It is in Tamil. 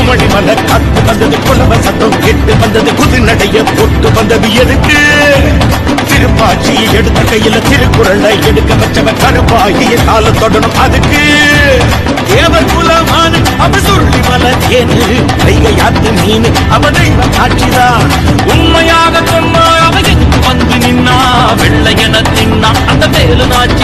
மணிமலை காத்து வந்தது குலவ சத்தம் கேட்டு வந்தது குதிநடைய போட்டு வந்தது எதுக்கு திருப்பாட்சியை எடுத்த கையில திருக்குறளை எடுக்க வச்சவன் கருப்பாகிய கால தொடரும் அதுக்கு தேவர் குலமான அவ சொல்லி மலத்தேனு கைகையாத்து மீன் அவ தெய்வ காட்சிதான் உண்மையாக சொன்னா அவ எதுக்கு வந்து நின்னா வெள்ளையன தின்னா அந்த வேலு நாட்சி